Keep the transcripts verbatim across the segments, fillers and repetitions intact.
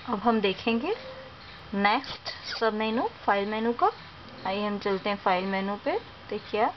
अब हम देखेंगे नेक्स्ट सब मेनू फाइल मेनू का। आइए हम चलते हैं फाइल मेनू पे। देखिए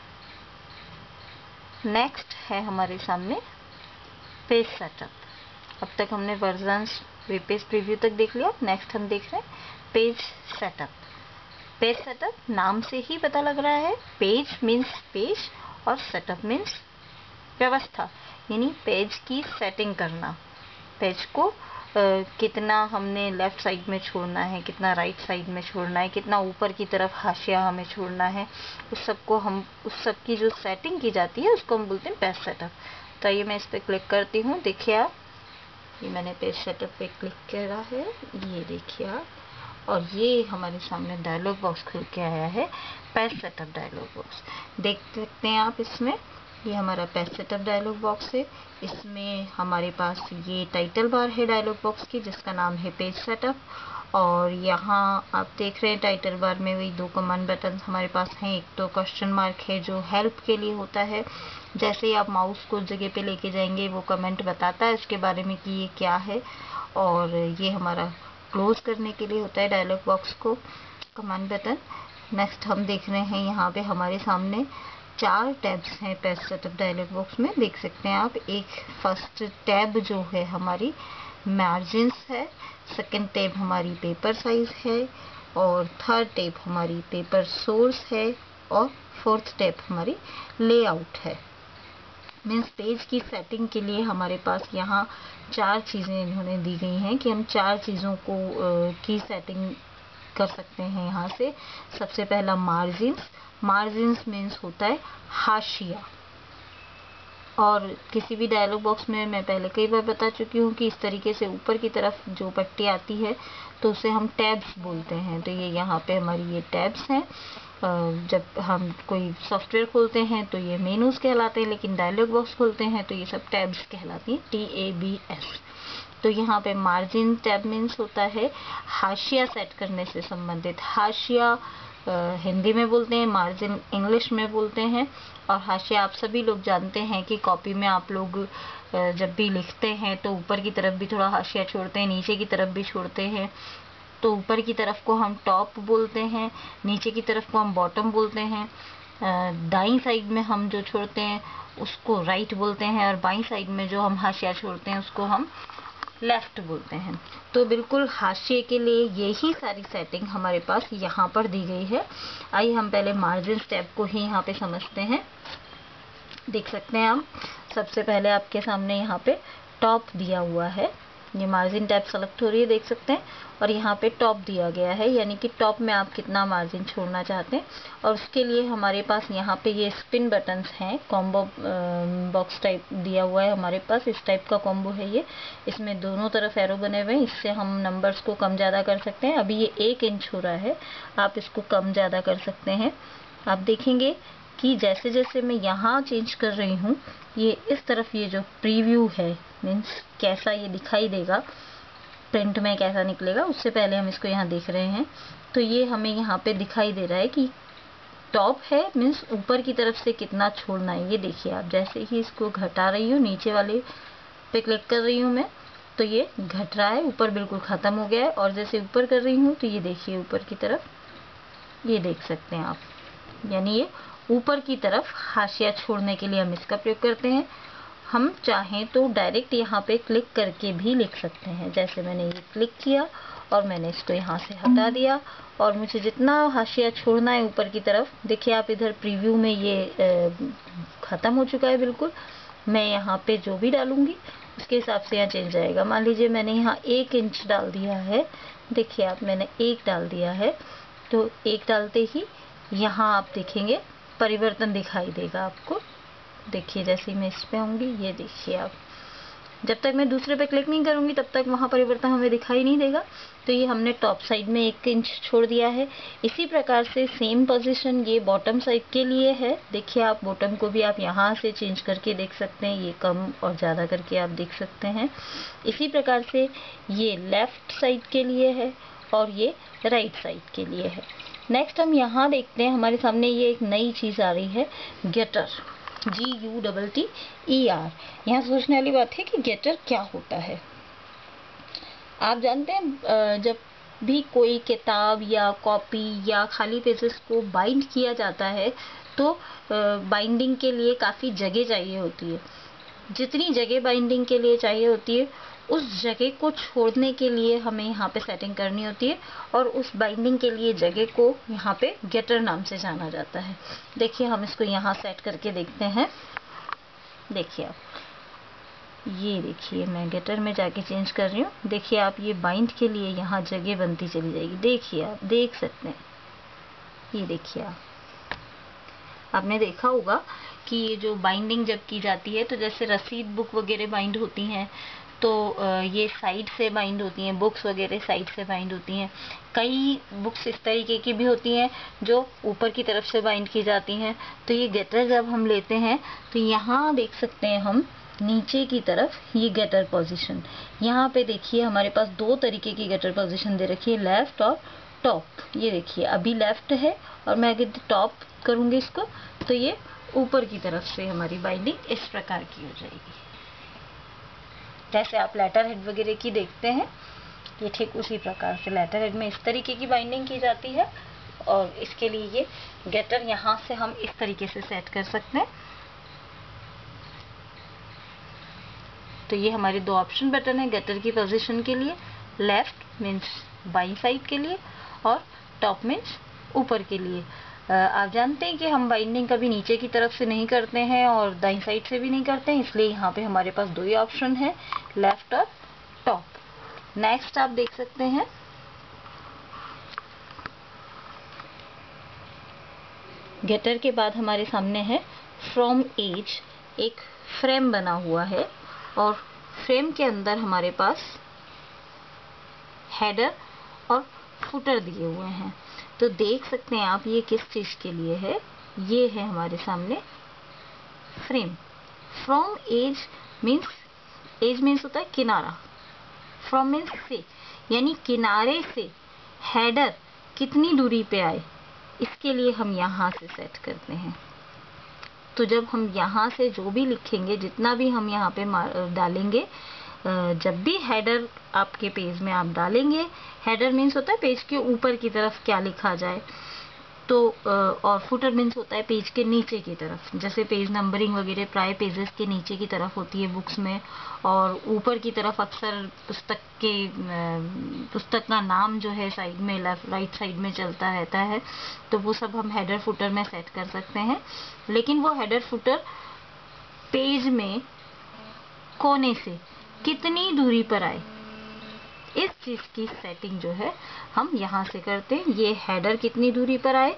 नेक्स्ट है हमारे सामने पेज सेटअप। अब तक हमने वर्जन्स वेब पेज प्रीव्यू तक देख लिया। नेक्स्ट हम देख रहे हैं पेज सेटअप। पेज सेटअप नाम से ही पता लग रहा है, पेज मीन्स पेज और सेटअप मीन्स व्यवस्था, यानी पेज की सेटिंग करना। पेज को Uh, कितना हमने लेफ्ट साइड में छोड़ना है, कितना राइट साइड में छोड़ना है, कितना ऊपर की तरफ हाशिया हमें छोड़ना है, उस सब को हम उस सब की जो सेटिंग की जाती है उसको हम बोलते हैं पेज सेटअप। तो ये मैं इस पर क्लिक करती हूँ। देखिए आप, ये मैंने पेज सेटअप पे क्लिक करा है, ये देखिए आप, और ये हमारे सामने डायलॉग बॉक्स खुल के आया है, पेज सेटअप डायलॉग बॉक्स। देख सकते हैं आप, इसमें ये हमारा पेज सेटअप डायलॉग बॉक्स है। इसमें हमारे पास ये टाइटल बार है डायलॉग बॉक्स की, जिसका नाम है पेज सेटअप। और यहाँ आप देख रहे हैं टाइटल बार में वही दो कमांड बटन हमारे पास हैं। एक तो क्वेश्चन मार्क है जो हेल्प के लिए होता है, जैसे ही आप माउस को उस जगह पे लेके जाएंगे वो कमेंट बताता है इसके बारे में कि ये क्या है। और ये हमारा क्लोज करने के लिए होता है डायलॉग बॉक्स को, कमांड बटन। नेक्स्ट हम देख रहे हैं यहाँ पे हमारे सामने चार टैब्स हैं पेज सेटअप डायलॉग बॉक्स में। देख सकते हैं आप, एक फर्स्ट टैब जो है हमारी मार्जिन्स है, सेकंड टैब हमारी पेपर साइज है, और थर्ड टैब हमारी पेपर सोर्स है, और फोर्थ टैब हमारी लेआउट है। मीन्स पेज की सेटिंग के लिए हमारे पास यहाँ चार चीज़ें इन्होंने दी गई हैं कि हम चार चीज़ों को uh, की सेटिंग कर सकते हैं यहाँ से। सबसे पहला मार्जिन्स। मार्जिन्स मीन्स होता है हाशिया। और किसी भी डायलॉग बॉक्स में मैं पहले कई बार बता चुकी हूँ कि इस तरीके से ऊपर की तरफ जो पट्टी आती है तो उसे हम टैब्स बोलते हैं। तो ये यहाँ पे हमारी ये टैब्स हैं। जब हम कोई सॉफ्टवेयर खोलते हैं तो ये मेनूज कहलाते हैं, लेकिन डायलॉग बॉक्स खोलते हैं तो ये सब टैब्स कहलाती हैं, टी ए बी एस। तो यहाँ पे मार्जिन टैब मीन्स होता है हाशिया सेट करने से संबंधित। हाशिया हिंदी में बोलते हैं, मार्जिन इंग्लिश में बोलते हैं। और हाशिया आप सभी लोग जानते हैं कि कॉपी में आप लोग जब भी लिखते हैं तो ऊपर की तरफ भी थोड़ा हाशिया छोड़ते हैं, नीचे की तरफ भी छोड़ते हैं। तो ऊपर की तरफ को हम टॉप बोलते हैं, नीचे की तरफ को हम बॉटम बोलते हैं। दाईं साइड में हम जो छोड़ते हैं उसको राइट बोलते हैं, और बाईं साइड में जो हम हाशिया छोड़ते हैं उसको हम लेफ्ट बोलते हैं। तो बिल्कुल हाशिए के लिए यही सारी सेटिंग हमारे पास यहाँ पर दी गई है। आइए हम पहले मार्जिन टैब को ही यहाँ पे समझते हैं। देख सकते हैं आप, सबसे पहले आपके सामने यहाँ पे टॉप दिया हुआ है। ये मार्जिन टैब सेलेक्ट हो रही है, देख सकते हैं, और यहाँ पे टॉप दिया गया है, यानी कि टॉप में आप कितना मार्जिन छोड़ना चाहते हैं। और उसके लिए हमारे पास यहाँ पे ये स्पिन बटन्स हैं, कॉम्बो बॉक्स टाइप दिया हुआ है हमारे पास, इस टाइप का कॉम्बो है ये। इसमें दोनों तरफ एरो बने हुए हैं, इससे हम नंबर्स को कम ज़्यादा कर सकते हैं। अभी ये एक इंच हो रहा है, आप इसको कम ज़्यादा कर सकते हैं। आप देखेंगे कि जैसे जैसे मैं यहाँ चेंज कर रही हूँ, ये इस तरफ ये जो प्रीव्यू है, मीन्स कैसा ये दिखाई देगा, प्रिंट में कैसा निकलेगा, उससे पहले हम इसको यहाँ देख रहे हैं। तो ये हमें यहाँ पे दिखाई दे रहा है कि टॉप है, मीन्स ऊपर की तरफ से कितना छोड़ना है। ये देखिए आप, जैसे ही इसको घटा रही हूँ, नीचे वाले पे क्लिक कर रही हूँ मैं, तो ये घट रहा है, ऊपर बिल्कुल ख़त्म हो गया है। और जैसे ऊपर कर रही हूँ तो ये देखिए ऊपर की तरफ, ये देख सकते हैं आप, यानी ये ऊपर की तरफ हाशिया छोड़ने के लिए हम इसका प्रयोग करते हैं। हम चाहें तो डायरेक्ट यहाँ पे क्लिक करके भी लिख सकते हैं। जैसे मैंने ये क्लिक किया और मैंने इसको यहाँ से हटा दिया, और मुझे जितना हाशिया छोड़ना है ऊपर की तरफ, देखिए आप इधर प्रीव्यू में ये ख़त्म हो चुका है बिल्कुल। मैं यहाँ पे जो भी डालूंगी उसके हिसाब से यहाँ चेंज आएगा। मान लीजिए मैंने यहाँ एक इंच डाल दिया है, देखिए आप, मैंने एक डाल दिया है, तो एक डालते ही यहाँ आप देखेंगे परिवर्तन दिखाई देगा आपको। देखिए जैसे ही मैं इस पे आऊँगी, ये देखिए आप, जब तक मैं दूसरे पे क्लिक नहीं करूँगी तब तक वहाँ परिवर्तन हमें दिखाई नहीं देगा। तो ये हमने टॉप साइड में एक इंच छोड़ दिया है। इसी प्रकार से सेम पोजीशन ये बॉटम साइड के लिए है। देखिए आप, बॉटम को भी आप यहाँ से चेंज करके देख सकते हैं, ये कम और ज़्यादा करके आप देख सकते हैं। इसी प्रकार से ये लेफ़्ट साइड के लिए है और ये राइट साइड के लिए है। नेक्स्ट हम यहाँ देखते हैं, हमारे सामने ये एक नई चीज़ आ रही है, gutter, G U double T E R. यहाँ सोचने वाली बात है कि गेटर क्या होता है। आप जानते हैं जब भी कोई किताब या कॉपी या खाली पेजेस को बाइंड किया जाता है तो बाइंडिंग के लिए काफ़ी जगह चाहिए होती है। जितनी जगह बाइंडिंग के लिए चाहिए होती है उस जगह को छोड़ने के लिए हमें यहाँ पे सेटिंग करनी होती है और उस बाइंडिंग के लिए जगह को यहाँ पे गेटर नाम से जाना जाता है। देखिए हम इसको यहाँ सेट करके देखते हैं। देखिए आप, ये देखिए मैं गेटर में जाके चेंज कर रही हूँ। देखिए आप, ये बाइंड के लिए यहाँ जगह बनती चली जाएगी। देखिए आप देख सकते हैं, ये देखिए आप, आपने देखा होगा कि ये जो बाइंडिंग जब की जाती है तो जैसे रसीद बुक वगैरह बाइंड होती हैं तो ये साइड से बाइंड होती हैं, बुक्स वगैरह साइड से बाइंड होती हैं। कई बुक्स इस तरीके की भी होती हैं जो ऊपर की तरफ से बाइंड की जाती हैं। तो ये गेटर जब हम लेते हैं तो यहाँ देख सकते हैं हम नीचे की तरफ ये गेटर पोजीशन, यहाँ पे देखिए हमारे पास दो तरीके की गेटर पोजीशन दे रखी है, लेफ्ट और टॉप। ये देखिए अभी लेफ्ट है और मैं अगर टॉप करूँगी इसको तो ये ऊपर की तरफ से हमारी बाइंडिंग इस प्रकार की हो जाएगी। जैसे आप लेटर हेड वगैरह की देखते हैं, ये ठीक उसी प्रकार से लेटर हेड में इस तरीके की बाइंडिंग की जाती है और इसके लिए ये गेटर यहाँ से हम इस तरीके से सेट कर सकते हैं। तो ये हमारे दो ऑप्शन बटन है गेटर की पोजीशन के लिए, लेफ्ट मीन्स बाईं साइड के लिए और टॉप मीन्स ऊपर के लिए। आप जानते हैं कि हम बाइंडिंग कभी नीचे की तरफ से नहीं करते हैं और दाईं साइड से भी नहीं करते हैं, इसलिए यहाँ पे हमारे पास दो ही ऑप्शन है, लेफ्ट और टॉप। नेक्स्ट आप देख सकते हैं गेटर के बाद हमारे सामने है फ्रॉम एज। एक फ्रेम बना हुआ है और फ्रेम के अंदर हमारे पास हेडर और फुटर दिए हुए हैं। तो देख सकते हैं आप ये किस चीज के लिए है, ये है हमारे सामने frame. From edge means, edge means होता है किनारा, फ्रॉम मीन्स से, यानी किनारे से हेडर कितनी दूरी पे आए, इसके लिए हम यहाँ से सेट करते हैं। तो जब हम यहाँ से जो भी लिखेंगे, जितना भी हम यहाँ पे डालेंगे, जब भी हेडर आपके पेज में आप डालेंगे, हेडर मीन्स होता है पेज के ऊपर की तरफ क्या लिखा जाए, तो और फुटर मीन्स होता है पेज के नीचे की तरफ। जैसे पेज नंबरिंग वगैरह प्राय पेजेस के नीचे की तरफ होती है बुक्स में, और ऊपर की तरफ अक्सर पुस्तक के पुस्तक का नाम जो है साइड में लेफ्ट राइट साइड में चलता रहता है। तो वो सब हम हेडर फुटर में सेट कर सकते हैं, लेकिन वो हेडर फुटर पेज में कोने से कितनी दूरी पर आए, इस चीज की सेटिंग जो है हम यहाँ से करते हैं। ये हेडर कितनी दूरी पर आए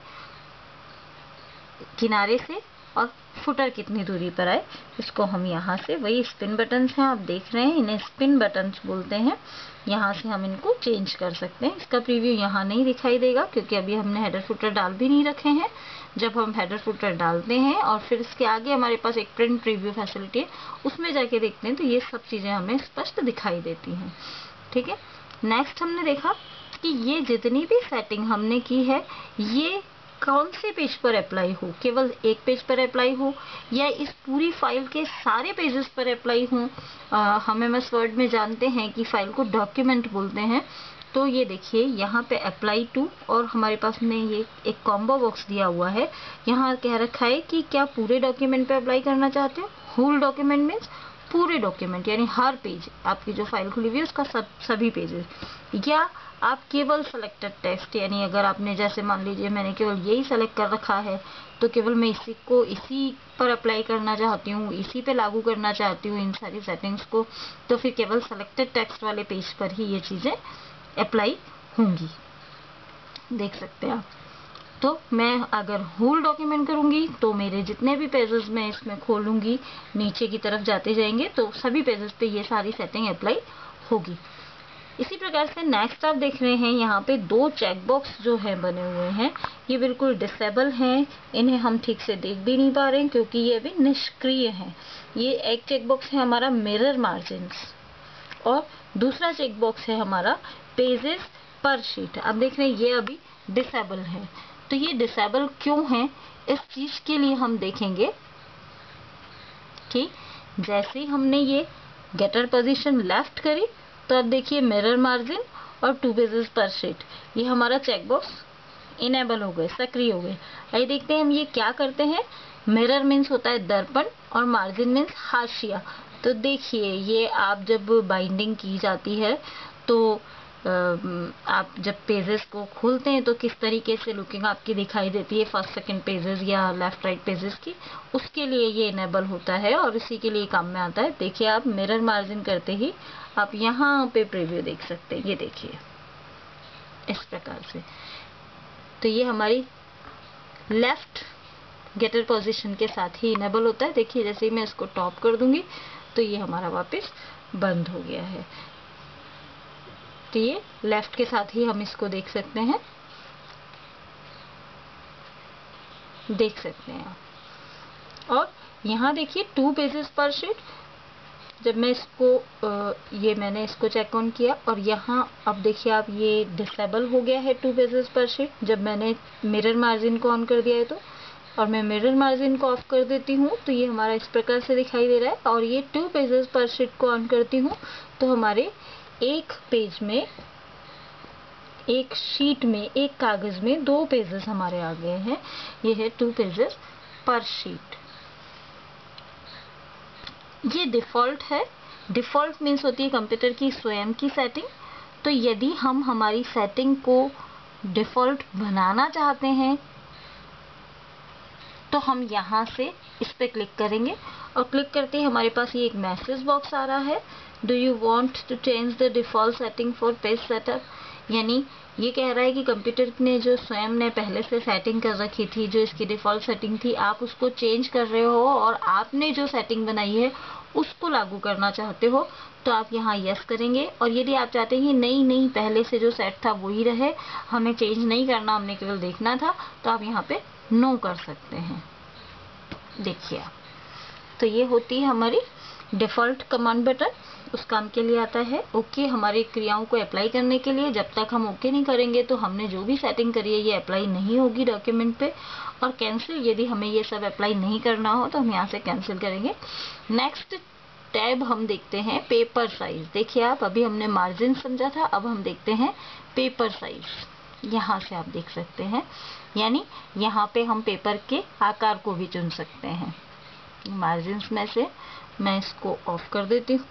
किनारे से और फुटर कितनी दूरी पर आए, इसको हम यहाँ से, वही स्पिन बटन्स हैं आप देख रहे हैं, इन्हें स्पिन बटन्स बोलते हैं, यहाँ से हम इनको चेंज कर सकते हैं। इसका प्रीव्यू यहाँ नहीं दिखाई देगा क्योंकि अभी हमने हेडर फुटर डाल भी नहीं रखे हैं। जब हम हेडर फुटर डालते हैं और फिर इसके आगे हमारे पास एक प्रिंट प्रीव्यू फैसिलिटी है, उसमें जाके देखते हैं तो ये सब चीजें हमें स्पष्ट दिखाई देती हैं। ठीक है, नेक्स्ट हमने देखा कि ये जितनी भी सेटिंग हमने की है ये कौन से पेज पर अप्लाई हो, केवल एक पेज पर अप्लाई हो या इस पूरी फाइल के सारे पेजेस पर अप्लाई हो। हम एम एस वर्ड में जानते हैं कि फाइल को डॉक्यूमेंट बोलते हैं। तो ये देखिए यहाँ पे अप्लाई टू, और हमारे पास में ये एक कॉम्बो बॉक्स दिया हुआ है, यहाँ कह रखा है कि क्या पूरे डॉक्यूमेंट पे अप्लाई करना चाहते हो। होल डॉक्यूमेंट मीन्स पूरे डॉक्यूमेंट, यानी हर पेज, आपकी जो फाइल खुली हुई है उसका सब सभी पेजेस, या आप केवल सेलेक्टेड टेक्स्ट, यानी अगर आपने जैसे मान लीजिए मैंने केवल यही सेलेक्ट कर रखा है तो केवल मैं इसी को इसी पर अप्लाई करना चाहती हूँ, इसी पे लागू करना चाहती हूँ इन सारी सेटिंग्स को, तो फिर केवल सेलेक्टेड टेक्स्ट वाले पेज पर ही ये चीजें अप्लाई होंगी। देख सकते हैं आप। तो मैं अगर होल डॉक्यूमेंट करूंगी तो मेरे जितने भी पेजेस मैं इसमें खोलूंगी नीचे की तरफ जाते जाएंगे तो सभी पेजेस पे ये सारी सेटिंग अप्लाई होगी। इसी प्रकार से नेक्स्ट आप देख रहे हैं यहाँ पे दो चेक बॉक्स जो है बने हुए हैं, ये बिल्कुल डिसेबल हैं, इन्हें हम ठीक से देख भी नहीं पा रहे हैं क्योंकि ये अभी निष्क्रिय हैं। ये एक चेक बॉक्स है हमारा मिरर मार्जिन्स और दूसरा चेक बॉक्स है हमारा पेजेस पर शीट। आप देख रहे हैं ये अभी डिसेबल है। तो ये डिसेबल क्यों है, इस चीज के लिए हम देखेंगे कि जैसे हमने ये गेटर पोजीशन लेफ्ट करी तो अब देखिए मिरर मार्जिन और टू पेजेस पर शीट, ये हमारा चेक बॉक्स इनेबल हो गए, सक्रिय हो गए। आइए देखते हैं हम ये क्या करते हैं। मिरर मीन्स होता है दर्पण और मार्जिन मीन्स हाशिया। तो देखिए ये आप जब बाइंडिंग की जाती है तो आप जब पेजेस को खोलते हैं तो किस तरीके से लुकिंग आपकी दिखाई देती है, फर्स्ट सेकंड पेजेस या लेफ्ट राइट पेजेस की, उसके लिए ये इनेबल होता है और इसी के लिए काम में आता है। देखिए आप मिरर मार्जिन करते ही आप यहाँ पे प्रीव्यू देख सकते हैं, ये देखिए इस प्रकार से। तो ये हमारी लेफ्ट गेटर पोजीशन के साथ ही इनेबल होता है। देखिए जैसे ही मैं इसको टॉप कर दूंगी तो ये हमारा वापस बंद हो गया है। तो ये लेफ्ट के साथ ही हम इसको देख सकते हैं, देख सकते हैं आप। और यहाँ देखिए टू पेजेस पर शीट, जब मैं इसको ये मैंने इसको चेक ऑन किया और यहाँ अब देखिए आप ये डिसेबल हो गया है टू पेजेस पर शीट। जब मैंने मिरर मार्जिन को ऑन कर दिया है तो, और मैं मिरर मार्जिन को ऑफ कर देती हूँ तो ये हमारा इस प्रकार से दिखाई दे रहा है। और ये टू पेजेस पर शीट को ऑन करती हूँ तो हमारे एक पेज में, एक शीट में, एक कागज में दो पेजेस हमारे आ गए हैं। ये है टू पेजेस पर शीट। ये डिफ़ॉल्ट है। डिफ़ॉल्ट मीन्स होती है कंप्यूटर की स्वयं की सेटिंग। तो यदि हम हमारी सेटिंग को डिफ़ॉल्ट बनाना चाहते हैं तो हम यहाँ से इस पे क्लिक करेंगे और क्लिक करते ही हमारे पास ये एक मैसेज बॉक्स आ रहा है, do you want to change the default setting for page setup. यानी ये कह रहा है कि कंप्यूटर ने जो स्वयं ने पहले से सेटिंग कर रखी थी, जो इसकी डिफ़ॉल्ट सेटिंग थी, आप उसको चेंज कर रहे हो और आपने जो सेटिंग बनाई है उसको लागू करना चाहते हो तो आप यहाँ यस करेंगे। और यदि आप चाहते हैं नहीं नहीं पहले से जो सेट था वही रहे, हमें चेंज नहीं करना, हमने केवल देखना था, तो आप यहाँ पे नो कर सकते हैं। देखिए आप, तो ये होती है हमारी डिफ़ॉल्ट कमांड बटन, उस काम के लिए आता है। ओके हमारी क्रियाओं को अप्लाई करने के लिए, जब तक हम ओके नहीं करेंगे तो हमने जो भी सेटिंग करी है ये अप्लाई नहीं होगी डॉक्यूमेंट पे। और कैंसिल, यदि हमें ये सब अप्लाई नहीं करना हो तो हम यहाँ से कैंसिल करेंगे। नेक्स्ट टैब हम देखते हैं पेपर साइज। देखिए आप, अभी हमने मार्जिन समझा था, अब हम देखते हैं पेपर साइज। यहाँ से आप देख सकते हैं, यानी यहाँ पे हम पेपर के आकार को भी चुन सकते हैं। मार्जिन में से मैं इसको ऑफ कर देती हूँ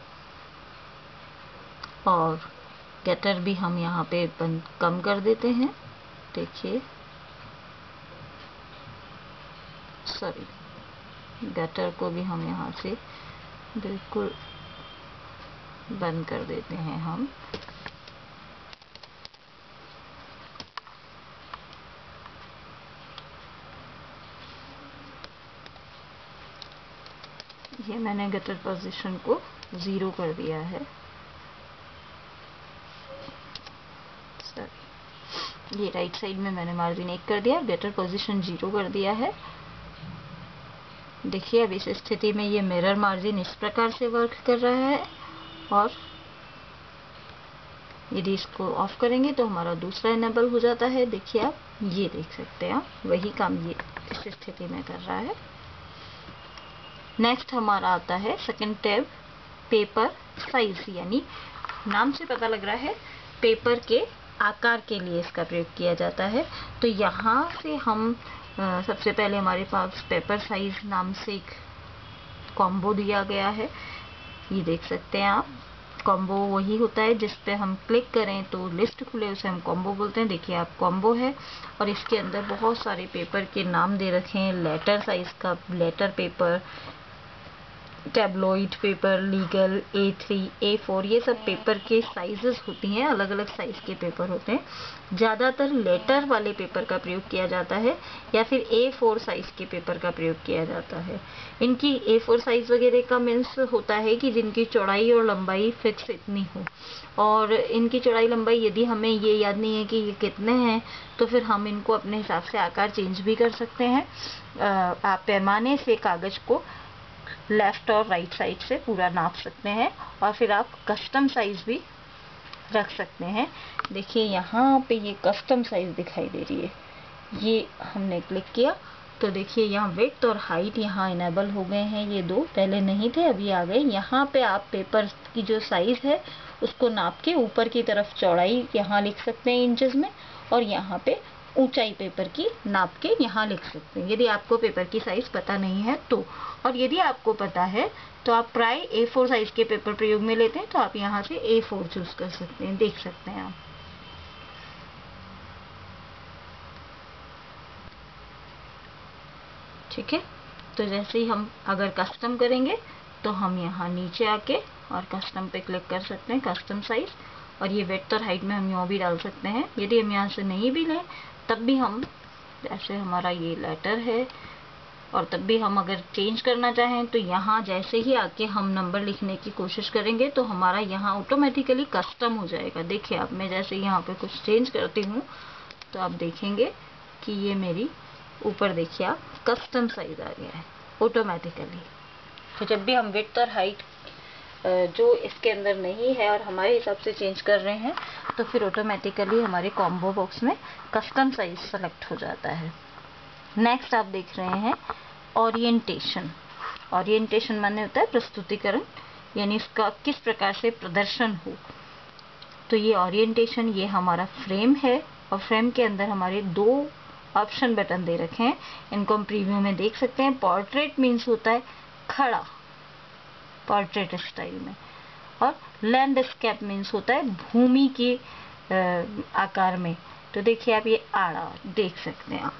और गेटर भी हम यहाँ पे कम कर देते हैं। देखिए सॉरी, गेटर को भी हम यहाँ से बिल्कुल बंद कर देते हैं हम। ये मैंने गटर पोजीशन को ज़ीरो कर दिया है। सॉरी, ये राइट साइड में मैंने मार्जिन एक कर दिया, गटर पोजीशन ज़ीरो कर दिया है। देखिए अब इस स्थिति में ये मिरर मार्जिन इस प्रकार से वर्क कर रहा है। और यदि इसको ऑफ करेंगे तो हमारा दूसरा इनेबल हो जाता है। देखिए आप, ये देख सकते हैं आप, वही काम ये इस स्थिति में कर रहा है। नेक्स्ट हमारा आता है सेकंड टैब पेपर साइज, यानी नाम से पता लग रहा है पेपर के आकार के लिए इसका प्रयोग किया जाता है। तो यहाँ से हम आ, सबसे पहले हमारे पास पेपर साइज नाम से एक कॉम्बो दिया गया है, ये देख सकते हैं आप। कॉम्बो वही होता है जिस पे हम क्लिक करें तो लिस्ट खुले, उसे हम कॉम्बो बोलते हैं। देखिए आप, कॉम्बो है और इसके अंदर बहुत सारे पेपर के नाम दे रखे हैं। लेटर साइज का letter paper, tabloid paper, legal, A three, A four, ये सब पेपर के साइजेस होती हैं, अलग अलग साइज के पेपर होते हैं। ज़्यादातर लेटर वाले पेपर का प्रयोग किया जाता है या फिर ए फोर साइज के पेपर का प्रयोग किया जाता है। इनकी ए फोर साइज वगैरह का मीन्स होता है कि जिनकी चौड़ाई और लंबाई फिक्स इतनी हो, और इनकी चौड़ाई लंबाई यदि हमें ये याद नहीं है कि ये कितने हैं तो फिर हम इनको अपने हिसाब से आकार चेंज भी कर सकते हैं। आप पैमाने से कागज़ को लेफ्ट और राइट साइड से पूरा नाप सकते हैं और फिर आप कस्टम साइज भी रख सकते हैं। देखिए यहाँ पे ये कस्टम साइज दिखाई दे रही है, ये हमने क्लिक किया तो देखिए यहाँ विड्थ और हाइट यहाँ इनेबल हो गए हैं। ये दो पहले नहीं थे, अभी आ गए। यहाँ पे आप पेपर की जो साइज है उसको नाप के ऊपर की तरफ चौड़ाई यहाँ लिख सकते हैं इंचेस में, और यहाँ पे ऊंचाई पेपर की नाप के यहाँ लिख सकते हैं, यदि आपको पेपर की साइज पता नहीं है तो। और यदि आपको पता है तो आप प्राय ए फोर साइज के पेपर प्रयोग में लेते हैं, तो आप यहाँ से ए फोर चूज कर सकते हैं, देख सकते हैं आप। ठीक है, तो जैसे ही हम अगर कस्टम करेंगे तो हम यहाँ नीचे आके और कस्टम पे क्लिक कर सकते हैं, कस्टम साइज, और ये विड्थ और हाइट में हम यहाँ भी डाल सकते हैं। यदि हम यहाँ से नहीं भी लें तब भी हम, जैसे हमारा ये लेटर है, और तब भी हम अगर चेंज करना चाहें तो यहाँ जैसे ही आके हम नंबर लिखने की कोशिश करेंगे तो हमारा यहाँ ऑटोमेटिकली कस्टम हो जाएगा। देखिए आप, मैं जैसे यहाँ पे कुछ चेंज करती हूँ तो आप देखेंगे कि ये मेरी ऊपर देखिए आप कस्टम साइज आ गया है ऑटोमेटिकली। तो जब भी हम विड्थ और हाइट जो इसके अंदर नहीं है और हमारे हिसाब से चेंज कर रहे हैं तो फिर ऑटोमेटिकली हमारे कॉम्बो बॉक्स में कस्टम साइज सेलेक्ट हो जाता है। नेक्स्ट आप देख रहे हैं ओरिएंटेशन। ओरिएंटेशन माने होता है प्रस्तुतिकरण, यानी उसका किस प्रकार से प्रदर्शन हो। तो ये ओरिएंटेशन, ये हमारा फ्रेम है, और फ्रेम के अंदर हमारे दो ऑप्शन बटन दे रखे हैं, इनको हम प्रीव्यू में देख सकते हैं। पोर्ट्रेट मीन्स होता है खड़ा, पोर्ट्रेट स्टाइल में, और लैंडस्केप मीन्स होता है भूमि के आकार में। तो देखिए आप, ये आड़ा देख सकते हैं आप,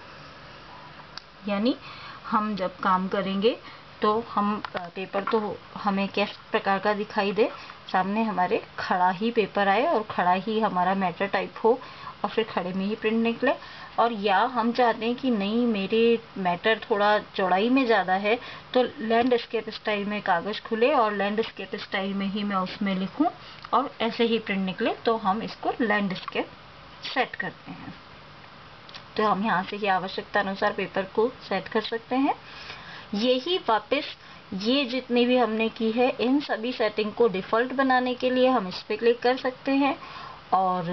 यानी हम जब काम करेंगे तो हम पेपर तो हमें किस प्रकार का दिखाई दे, सामने हमारे खड़ा ही पेपर आए और खड़ा ही हमारा मैटर टाइप हो और फिर खड़े में ही प्रिंट निकले। और या हम चाहते हैं कि नहीं, मेरे मैटर थोड़ा चौड़ाई में ज़्यादा है तो लैंडस्केप स्टाइल में कागज़ खुले और लैंडस्केप स्टाइल में ही मैं उसमें लिखूं और ऐसे ही प्रिंट निकले, तो हम इसको लैंडस्केप सेट करते हैं। तो हम यहाँ से ही आवश्यकता अनुसार पेपर को सेट कर सकते हैं। यही वापस ये जितनी भी हमने की है, इन सभी सेटिंग को डिफ़ॉल्ट बनाने के लिए हम इस पर क्लिक कर सकते हैं, और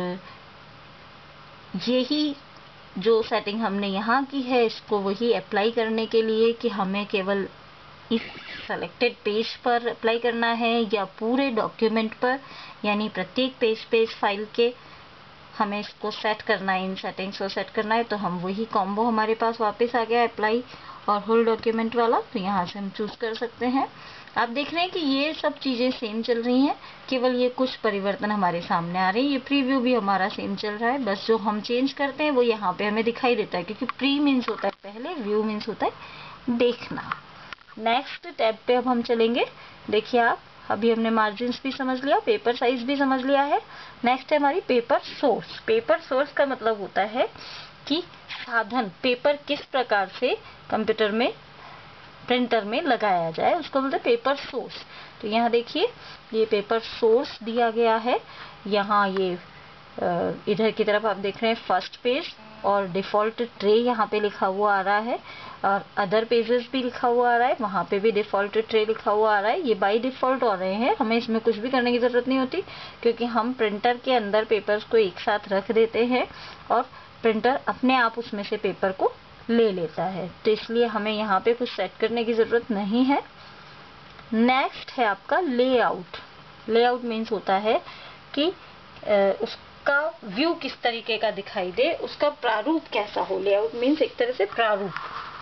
यही जो सेटिंग हमने यहाँ की है इसको वही अप्लाई करने के लिए कि हमें केवल इस सेलेक्टेड पेज पर अप्लाई करना है या पूरे डॉक्यूमेंट पर, यानी प्रत्येक पेज पे इस फाइल के हमें इसको सेट करना है, इन सेटिंग्स को सेट करना है। तो हम वही कॉम्बो हमारे पास वापस आ गया, अप्लाई और होल डॉक्यूमेंट वाला, तो यहाँ से हम चूज कर सकते हैं। आप देख रहे हैं कि ये सब चीज़ें सेम चल रही हैं, केवल ये कुछ परिवर्तन हमारे सामने आ रहे हैं। ये प्रीव्यू भी हमारा सेम चल रहा है, बस जो हम चेंज करते हैं वो यहाँ पे हमें दिखाई देता है, क्योंकि प्री मीन्स होता है पहले, व्यू मीन्स होता है देखना। नेक्स्ट टैब पे अब हम चलेंगे। देखिए आप, अभी हमने मार्जिन्स भी समझ लिया, पेपर साइज भी समझ लिया है। नेक्स्ट है हमारी पेपर सोर्स। पेपर सोर्स का मतलब होता है कि साधन, पेपर किस प्रकार से कंप्यूटर में, प्रिंटर में लगाया जाए, उसको बोलते हैं पेपर सोर्स। तो यहाँ देखिए, ये पेपर सोर्स दिया गया है। यहाँ ये इधर की तरफ आप देख रहे हैं फर्स्ट पेज और डिफ़ॉल्ट ट्रे यहाँ पे लिखा हुआ आ रहा है, और अदर पेजेस भी लिखा हुआ आ रहा है, वहाँ पे भी डिफ़ॉल्ट ट्रे लिखा हुआ आ रहा है। ये बाय डिफ़ॉल्ट हो रहे हैं, हमें इसमें कुछ भी करने की ज़रूरत नहीं होती, क्योंकि हम प्रिंटर के अंदर पेपर्स को एक साथ रख देते हैं और प्रिंटर अपने आप उसमें से पेपर को ले लेता है, तो इसलिए हमें यहाँ पे कुछ सेट करने की ज़रूरत नहीं है। नेक्स्ट है आपका लेआउट। लेआउट मीन्स होता है कि उसका व्यू किस तरीके का दिखाई दे, उसका प्रारूप कैसा हो। लेआउट मीन्स एक तरह से प्रारूप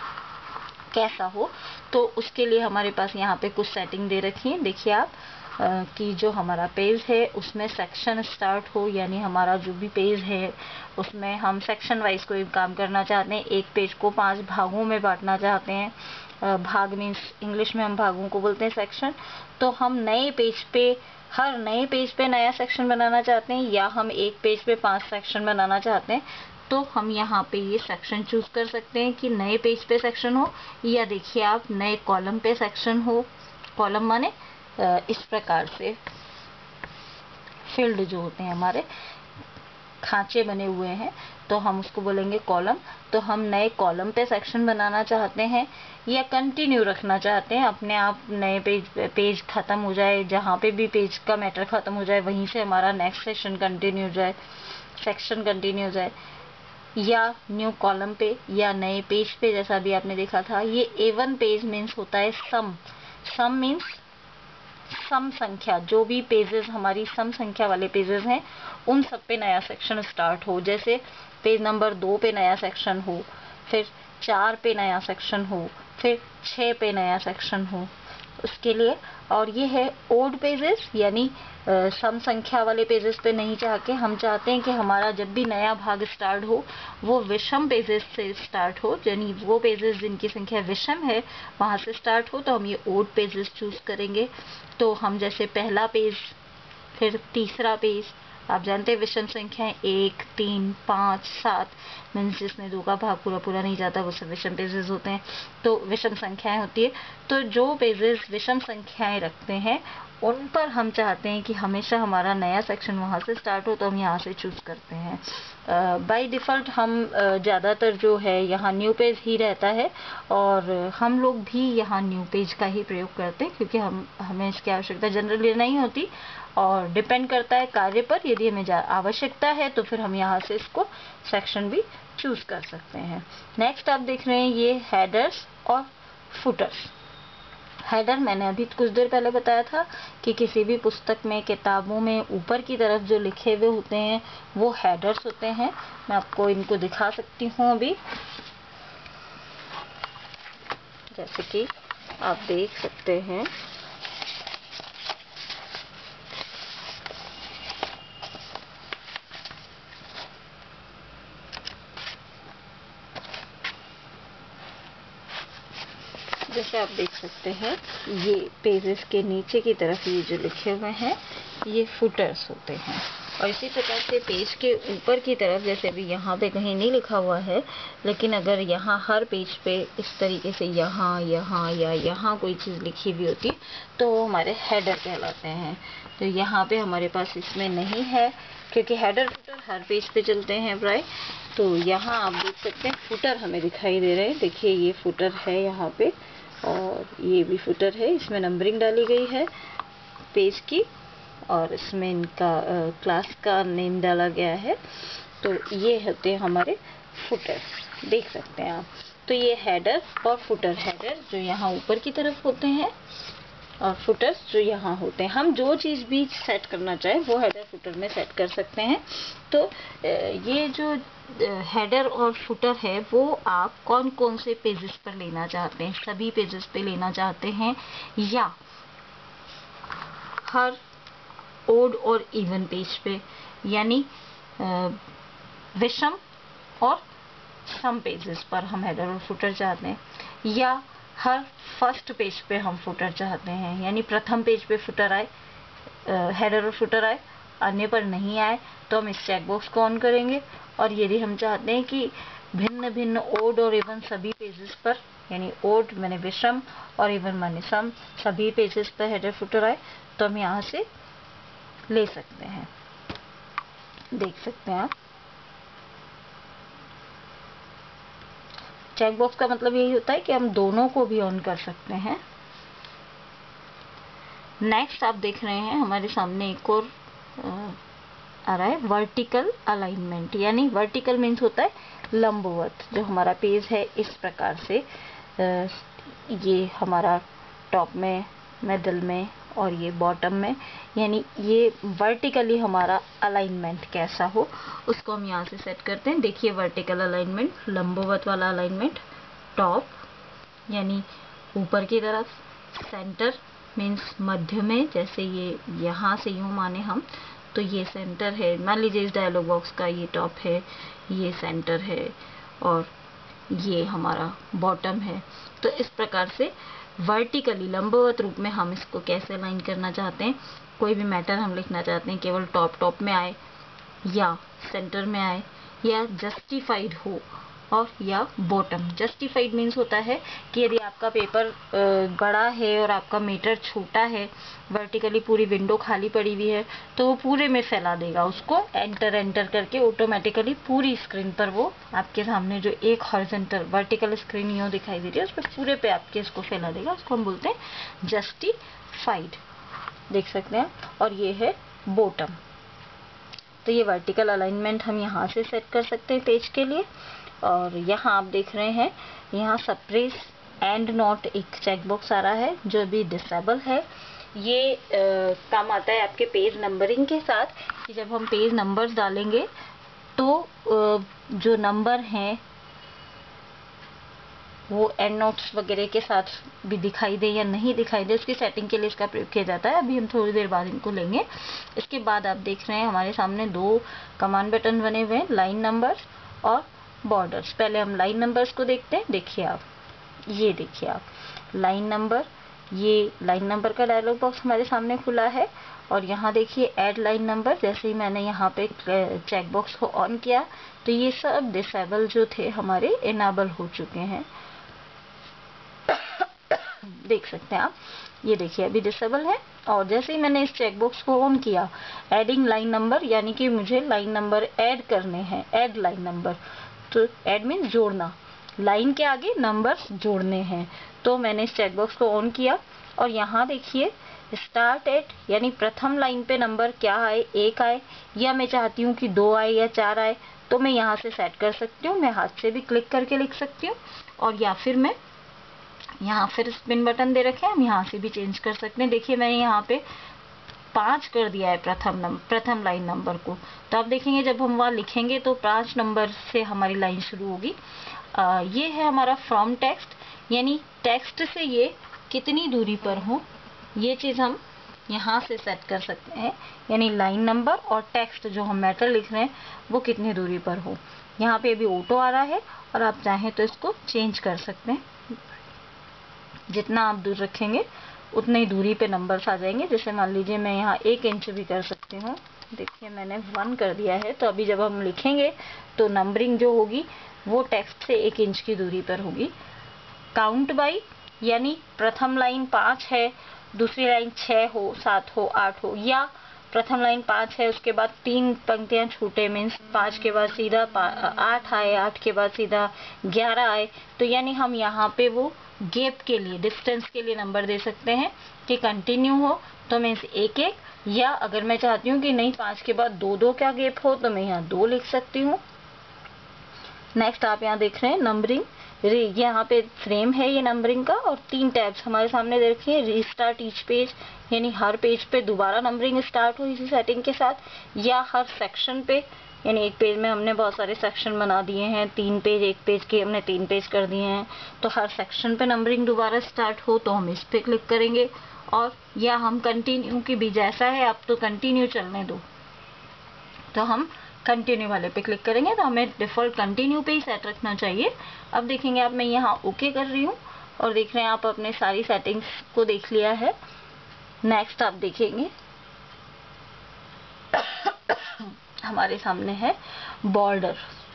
कैसा हो, तो उसके लिए हमारे पास यहाँ पे कुछ सेटिंग दे रखी है। देखिए आप, कि जो हमारा पेज है उसमें सेक्शन स्टार्ट हो, यानी हमारा जो भी पेज है उसमें हम सेक्शन वाइज कोई काम करना चाहते हैं, एक पेज को पांच भागों में बांटना चाहते हैं। भाग मीन्स इंग्लिश में हम भागों को बोलते हैं सेक्शन। तो हम नए पेज पे, हर नए पेज पे नया सेक्शन बनाना चाहते हैं, या हम एक पेज पे पांच सेक्शन बनाना चाहते हैं, तो हम यहाँ पे ये सेक्शन चूज कर सकते हैं कि नए पेज पे सेक्शन हो, या देखिए आप नए कॉलम पे सेक्शन हो। कॉलम माने इस प्रकार से फील्ड जो होते हैं हमारे, खांचे बने हुए हैं, तो हम उसको बोलेंगे कॉलम। तो हम नए कॉलम पे सेक्शन बनाना चाहते हैं या कंटिन्यू रखना चाहते हैं, अपने आप नए पेज पेज खत्म हो जाए, जहाँ पे भी पेज का मैटर खत्म हो जाए वहीं से हमारा नेक्स्ट सेक्शन कंटिन्यू हो जाए, सेक्शन कंटिन्यू हो जाए, या न्यू कॉलम पे या नए पेज पे, जैसा भी आपने देखा था। ये ए वन पेज मीन्स होता है सम। सम मीन्स सम संख्या, जो भी पेजेस हमारी सम संख्या वाले पेजेस हैं उन सब पे नया सेक्शन स्टार्ट हो। जैसे पेज नंबर दो पे नया सेक्शन हो, फिर चार पे नया सेक्शन हो, फिर छः पे नया सेक्शन हो, उसके लिए। और ये है ओड पेजेस, यानी सम संख्या वाले पेजेस पे नहीं चाह के हम चाहते हैं कि हमारा जब भी नया भाग स्टार्ट हो वो विषम पेजेस से स्टार्ट हो, यानी वो पेजेस जिनकी संख्या विषम है वहाँ से स्टार्ट हो, तो हम ये ओड पेजेस चूज करेंगे। तो हम जैसे पहला पेज, फिर तीसरा पेज, आप जानते हैं विषम संख्याएं एक, तीन, पाँच, सात, मीन्स जिसमें दो का भाग पूरा पूरा नहीं जाता वो सब विषम पेजेस होते हैं, तो विषम संख्याएं होती है। तो जो पेजेस विषम संख्याएं रखते हैं उन पर हम चाहते हैं कि हमेशा हमारा नया सेक्शन वहाँ से स्टार्ट हो, तो हम यहाँ से चूज करते हैं। बाय uh, डिफ़ॉल्ट हम ज़्यादातर uh, जो है यहाँ न्यू पेज ही रहता है, और uh, हम लोग भी यहाँ न्यू पेज का ही प्रयोग करते हैं, क्योंकि हम हमें इसकी आवश्यकता जनरली नहीं होती, और डिपेंड करता है कार्य पर। यदि हमें आवश्यकता है तो फिर हम यहाँ से इसको सेक्शन भी चूज कर सकते हैं। नेक्स्ट आप देख रहे हैं ये हेडर्स और फुटर्स। हेडर मैंने अभी कुछ देर पहले बताया था कि किसी भी पुस्तक में, किताबों में ऊपर की तरफ जो लिखे हुए होते हैं वो हेडर्स होते हैं। मैं आपको इनको दिखा सकती हूँ अभी, जैसे कि आप देख सकते हैं। जैसे आप देख सकते हैं ये पेजेस के नीचे की तरफ ये जो लिखे हुए हैं ये फुटर्स होते हैं, और इसी प्रकार से पेज के ऊपर की तरफ, जैसे अभी यहाँ पे कहीं नहीं लिखा हुआ है, लेकिन अगर यहाँ हर पेज पे इस तरीके से यहाँ, यहाँ या यहाँ कोई चीज़ लिखी हुई होती तो हमारे हेडर कहलाते हैं। तो यहाँ पे हमारे पास इसमें नहीं है, क्योंकि हेडर फुटर हर पेज पे चलते हैं प्राय। तो यहाँ आप देख सकते हैं फुटर हमें दिखाई दे रहे हैं। देखिए ये फुटर है यहाँ पे, और ये भी फुटर है, इसमें नंबरिंग डाली गई है पेज की, और इसमें इनका आ, क्लास का नेम डाला गया है। तो ये होते हैं हमारे फुटर्स, देख सकते हैं आप। तो ये हेडर और फुटर, हेडर जो यहाँ ऊपर की तरफ होते हैं और फुटर्स जो यहाँ होते हैं। हम जो चीज़ भी सेट करना चाहें वो हेडर फुटर में सेट कर सकते हैं। तो ये जो हेडर और फुटर है वो आप कौन कौन से पेजेस पर लेना चाहते हैं, सभी पेजेस पे लेना चाहते हैं या हर ओड और इवन पेज पे, यानी विषम और सम पेजेस पर हम हेडर और फुटर चाहते हैं, या हर फर्स्ट पेज पे हम फुटर चाहते हैं, यानी प्रथम पेज पे फुटर आए, हेडर और फुटर आए, अन्य पर नहीं आए तो हम इस चेक बॉक्स को ऑन करेंगे। और यदि हम चाहते हैं कि भिन्न भिन्न ओड और इवन सभी पेजेस पर, यानी ओड माने विषम और इवन माने सम, सभी पेजेस पर हेडर फुटर आए, तो हम यहाँ से ले सकते हैं। देख सकते हैं आप, चेक बॉक्स का मतलब यही होता है कि हम दोनों को भी ऑन कर सकते हैं। नेक्स्ट आप देख रहे हैं हमारे सामने एक और आ रहा है वर्टिकल अलाइनमेंट, यानी वर्टिकल मीन्स होता है लंबवत। जो हमारा पेज है इस प्रकार से, ये हमारा टॉप में, मिडल में और ये बॉटम में, यानी ये वर्टिकली हमारा अलाइनमेंट कैसा हो उसको हम यहाँ से सेट करते हैं। देखिए वर्टिकल अलाइनमेंट, लंबवत वाला अलाइनमेंट, टॉप यानी ऊपर की तरफ, सेंटर मीन्स मध्य में, जैसे ये यहाँ से यूँ माने हम तो ये सेंटर है। मान लीजिए इस डायलॉग बॉक्स का ये टॉप है, ये सेंटर है और ये हमारा बॉटम है। तो इस प्रकार से वर्टिकली लंबवत रूप में हम इसको कैसे अलाइन करना चाहते हैं, कोई भी मैटर हम लिखना चाहते हैं केवल टॉप टॉप में आए या सेंटर में आए या जस्टिफाइड हो, और या बॉटम। जस्टिफाइड मीन्स होता है कि यदि आपका पेपर बड़ा है और आपका मीटर छोटा है, वर्टिकली पूरी विंडो खाली पड़ी हुई है, तो वो पूरे में फैला देगा उसको, एंटर एंटर करके ऑटोमेटिकली पूरी स्क्रीन पर वो आपके सामने जो एक हॉरिजॉन्टल वर्टिकल स्क्रीन यूँ दिखाई दे रही है उस पर पूरे पे आपके इसको फैला देगा। उसको हम बोलते हैं जस्टिफाइड, देख सकते हैं। और ये है बॉटम। तो ये वर्टिकल अलाइनमेंट हम यहाँ से सेट कर सकते हैं पेज के लिए। और यहाँ आप देख रहे हैं यहाँ सप्रेस एंड नॉट एक चेक बॉक्स आ रहा है जो भी डिसेबल है। ये आ, काम आता है आपके पेज नंबरिंग के साथ, कि जब हम पेज नंबर्स डालेंगे तो आ, जो नंबर हैं वो एंड नोट्स वगैरह के साथ भी दिखाई दे या नहीं दिखाई दे, उसकी सेटिंग के लिए इसका प्रयोग किया जाता है। अभी हम थोड़ी देर बाद इनको लेंगे। इसके बाद आप देख रहे हैं हमारे सामने दो कमांड बटन बने हुए हैं, लाइन नंबर्स और बॉर्डर्स। पहले हम लाइन नंबर्स को देखते हैं। देखिए आप, ये देखिए आप लाइन नंबर, ये लाइन नंबर का डायलॉग बॉक्स हमारे सामने खुला है। और यहाँ देखिए ऐड लाइन नंबर, जैसे ही मैंने यहाँ पे चेक बॉक्स को ऑन किया तो ये सब डिसेबल जो थे हमारे इनेबल हो चुके हैं। देख सकते हैं आप, ये देखिए अभी डिसेबल है। और जैसे ही मैंने इस चेक बॉक्स को ऑन किया, एडिंग लाइन नंबर, यानी कि मुझे लाइन नंबर ऐड करने हैं, ऐड लाइन नंबर, तो ऐड मीन जोड़ना, लाइन के आगे नंबर्स जोड़ने हैं। तो मैंने इस चेक बॉक्स को ऑन किया और यहाँ देखिए स्टार्ट एट, यानी प्रथम लाइन पे नंबर क्या आए, एक आए, या मैं चाहती हूँ कि दो आए या चार आए, तो मैं यहाँ से सेट कर सकती हूँ। मैं हाथ से भी क्लिक करके लिख सकती हूँ, और या फिर मैं यहाँ फिर स्पिन बटन दे रखे हैं, हम यहाँ से भी चेंज कर सकते हैं। देखिए मैंने यहाँ पे पाँच कर दिया है प्रथम नंबर, प्रथम लाइन नंबर को। तो आप देखेंगे जब हम वहाँ लिखेंगे तो पाँच नंबर से हमारी लाइन शुरू होगी। ये है हमारा फ्रॉम टेक्स्ट, यानी टेक्स्ट से ये कितनी दूरी पर हो, ये चीज़ हम यहाँ से सेट कर सकते हैं। यानी लाइन नंबर और टेक्स्ट जो हम मैटर लिख रहे हैं वो कितनी दूरी पर हो। यहाँ पे अभी ऑटो आ रहा है और आप चाहें तो इसको चेंज कर सकते हैं। जितना आप दूर रखेंगे उतनी ही दूरी पे नंबर्स आ जाएंगे। जैसे मान लीजिए मैं यहाँ एक इंच भी कर सकती हूँ। देखिए मैंने वन कर दिया है, तो अभी जब हम लिखेंगे तो नंबरिंग जो होगी वो टेक्स्ट से एक इंच की दूरी पर होगी। काउंट बाई, यानी प्रथम लाइन पाँच है, दूसरी लाइन छः हो, सात हो, आठ हो, या प्रथम लाइन पाँच है, उसके बाद तीन पंक्तियां छूटे, मीन्स पाँच के बाद सीधा आठ आए, आठ के बाद सीधा ग्यारह आए, तो यानी हम यहाँ पे वो गैप के लिए, डिस्टेंस के लिए नंबर दे सकते हैं कि कंटिन्यू हो तो मीन्स एक एक, या अगर मैं चाहती हूँ कि नहीं पाँच के बाद दो दो का गैप हो तो मैं यहाँ दो लिख सकती हूँ। नेक्स्ट आप यहाँ देख रहे हैं नंबरिंग, यहाँ पे फ्रेम है ये नंबरिंग का, और तीन टैब्स हमारे सामने देखिए, रीस्टार्ट ईच पेज, यानी हर पेज पे दोबारा नंबरिंग स्टार्ट हो इसी सेटिंग के साथ, या हर सेक्शन पे, यानी एक पेज में हमने बहुत सारे सेक्शन बना दिए हैं, तीन पेज, एक पेज के हमने तीन पेज कर दिए हैं, तो हर सेक्शन पे नंबरिंग दोबारा स्टार्ट हो तो हम इस पे क्लिक करेंगे। और या हम कंटिन्यू की भी, जैसा है आप तो कंटिन्यू चलने दो, तो हम कंटिन्यू वाले पे क्लिक करेंगे, तो हमें डिफॉल्ट कंटिन्यू पे ही सेट रखना चाहिए। अब देखेंगे आप, मैं यहाँ ओके कर रही हूँ और देख रहे हैं आप अपने सारी सेटिंग्स को देख लिया है। नेक्स्ट आप देखेंगे हमारे सामने है बॉर्डर।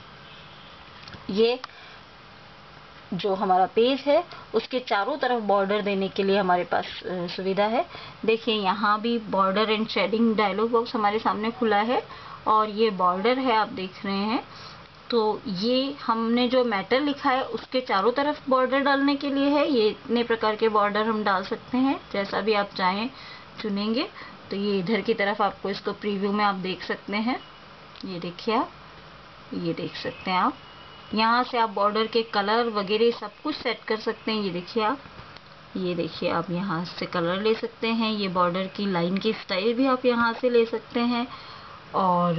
ये जो हमारा पेज है उसके चारों तरफ बॉर्डर देने के लिए हमारे पास सुविधा है। देखिए यहाँ भी border and shading dialog box हमारे सामने खुला है, और ये बॉर्डर है आप देख रहे हैं। तो ये हमने जो मैटर लिखा है उसके चारों तरफ बॉर्डर डालने के लिए है। ये इतने प्रकार के बॉर्डर हम डाल सकते हैं, जैसा भी आप चाहें चुनेंगे। तो ये इधर की तरफ आपको, इसको प्रीव्यू में आप देख सकते हैं, ये देखिए आप, ये देख सकते हैं आप, यहाँ से आप बॉर्डर के कलर वगैरह सब कुछ सेट कर सकते हैं। ये देखिए आप, ये देखिए आप यहाँ से कलर ले सकते हैं, ये बॉर्डर की लाइन की स्टाइल भी आप यहाँ से ले सकते हैं। और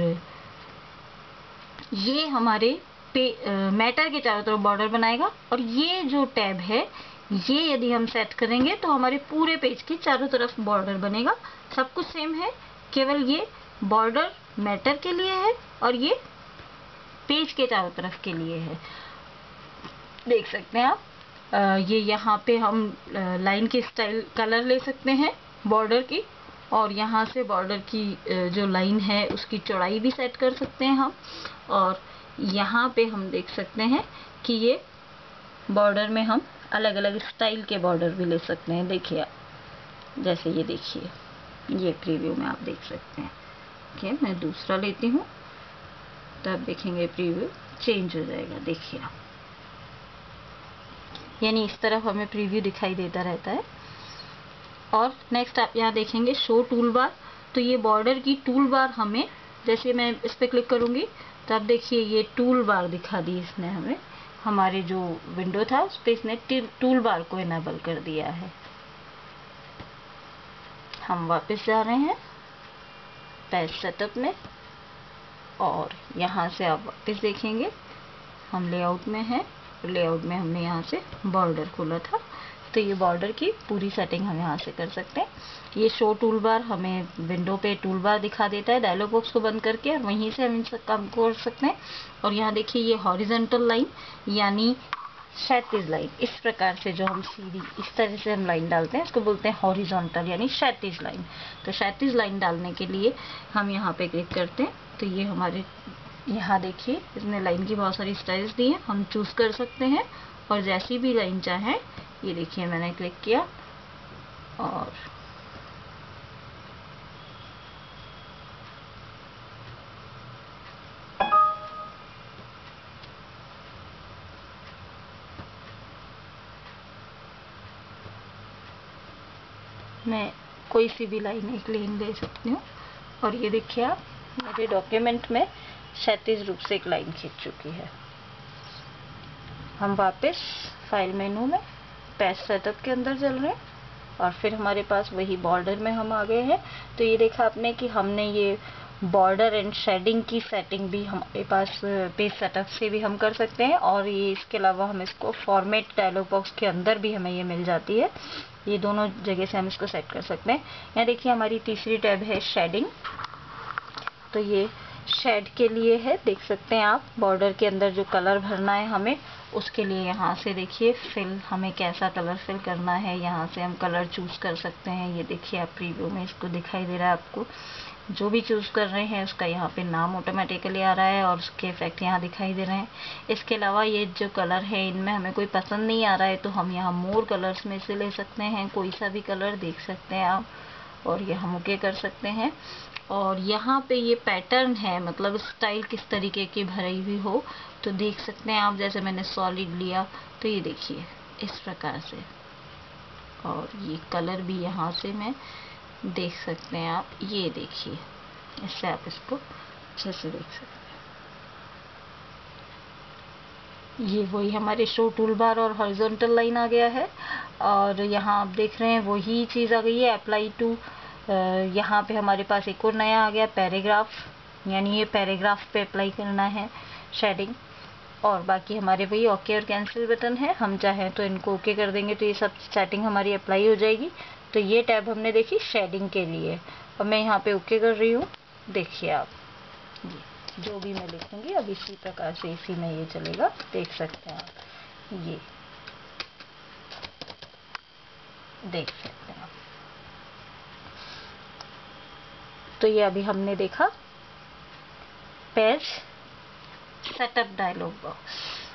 ये हमारे पे आ, मैटर के चारों तरफ बॉर्डर बनाएगा। और ये जो टैब है, ये यदि हम सेट करेंगे तो हमारे पूरे पेज के चारों तरफ बॉर्डर बनेगा। सब कुछ सेम है, केवल ये बॉर्डर मैटर के लिए है और ये पेज के चारों तरफ के लिए है। देख सकते हैं आप, आ, ये यहाँ पे हम लाइन की स्टाइल कलर ले सकते हैं बॉर्डर की, और यहाँ से बॉर्डर की जो लाइन है उसकी चौड़ाई भी सेट कर सकते हैं हम। और यहाँ पे हम देख सकते हैं कि ये बॉर्डर में हम अलग अलग स्टाइल के बॉर्डर भी ले सकते हैं। देखिए आप, जैसे ये देखिए, ये प्रीव्यू में आप देख सकते हैं। ओके, मैं दूसरा लेती हूँ, तब देखेंगे प्रीव्यू चेंज हो जाएगा। देखिए आप, यानी इस तरफ हमें प्रीव्यू दिखाई देता रहता है। और नेक्स्ट आप यहाँ देखेंगे शो टूल बार। तो ये बॉर्डर की टूल बार हमें, जैसे मैं इस पर क्लिक करूँगी तो आप देखिए ये टूल बार दिखा दी इसने हमें, हमारे जो विंडो था उस पर इसने टूल बार को इनेबल कर दिया है। हम वापस जा रहे हैं पेज सेटअप में, और यहाँ से आप वापस देखेंगे हम लेआउट में हैं। लेआउट में हमने यहाँ से बॉर्डर खोला था, तो ये बॉर्डर की पूरी सेटिंग हम यहाँ से कर सकते हैं। ये शो टूल बार हमें विंडो पे टूल बार दिखा देता है डायलॉग बॉक्स को बंद करके, और वहीं से हम इन सब काम को कर सकते हैं। और यहाँ देखिए ये हॉरिजॉन्टल लाइन यानी क्षैतिज लाइन, इस प्रकार से जो हम सीधी इस तरह से हम लाइन डालते हैं इसको बोलते हैं हॉरिजॉन्टल यानी क्षैतिज लाइन। तो क्षैतिज लाइन डालने के लिए हम यहाँ पे क्लिक करते हैं, तो ये हमारे यहाँ देखिए इसने लाइन की बहुत सारी स्टाइल्स दी हैं, हम चूज कर सकते हैं और जैसी भी लाइन चाहें। ये देखिए मैंने क्लिक किया और मैं कोई सी भी लाइन एक लाइन दे सकती हूँ, और ये देखिए आप मेरे डॉक्यूमेंट में क्षैतिज रूप से एक लाइन खींच चुकी है। हम वापस फाइल मेनू में पेज सेटअप के अंदर चल रहे हैं, और फिर हमारे पास वही बॉर्डर में हम आ गए हैं। तो ये देखा आपने कि हमने ये बॉर्डर एंड शेडिंग की सेटिंग भी हमारे पास पेज सेटअप से भी हम कर सकते हैं, और ये इसके अलावा हम इसको फॉर्मेट डायलॉग बॉक्स के अंदर भी हमें ये मिल जाती है। ये दोनों जगह से हम इसको सेट कर सकते हैं। यहाँ देखिए हमारी तीसरी टैब है शेडिंग, तो ये शेड के लिए है, देख सकते हैं आप बॉर्डर के अंदर जो कलर भरना है हमें, उसके लिए यहाँ से देखिए फिल, हमें कैसा कलर फिल करना है यहाँ से हम कलर चूज कर सकते हैं। ये देखिए आप प्रीव्यू में इसको दिखाई दे रहा है आपको, जो भी चूज कर रहे हैं उसका यहाँ पे नाम ऑटोमेटिकली आ रहा है और उसके इफेक्ट यहाँ दिखाई दे रहे हैं। इसके अलावा ये जो कलर है इनमें हमें कोई पसंद नहीं आ रहा है तो हम यहाँ मोर कलर्स में से ले सकते हैं, कोई सा भी कलर देख सकते हैं आप, और ये हम ओके कर सकते हैं। और यहाँ पे ये पैटर्न है, मतलब स्टाइल किस तरीके की भरी हुई हो, तो देख सकते हैं आप, जैसे मैंने सॉलिड लिया तो ये देखिए इस प्रकार से, और ये कलर भी यहाँ से मैं देख सकते हैं आप, ये देखिए इससे आप इसको अच्छे से देख सकते हैं। ये वही हमारे शो टूल बार और हॉरिजॉन्टल लाइन आ गया है, और यहाँ आप देख रहे हैं वही चीज़ आ गई है अप्लाई टू। यहाँ पे हमारे पास एक और नया आ गया पैराग्राफ, यानी ये पैराग्राफ पे अप्लाई करना है शेडिंग, और बाकी हमारे वही ओके और कैंसिल बटन है, हम चाहें तो इनको ओके कर देंगे तो ये सब सेटिंग हमारी अप्लाई हो जाएगी। तो ये टैब हमने देखी शेडिंग के लिए, और मैं यहाँ पे ओके कर रही हूँ। देखिए आप ये जो भी मैं लिखूंगी अब इसी प्रकार से इसी में ये चलेगा, देख सकते हैं आप, ये देख सकते हैं आप। तो ये अभी हमने देखा पेज सेटअप डायलॉग बॉक्स।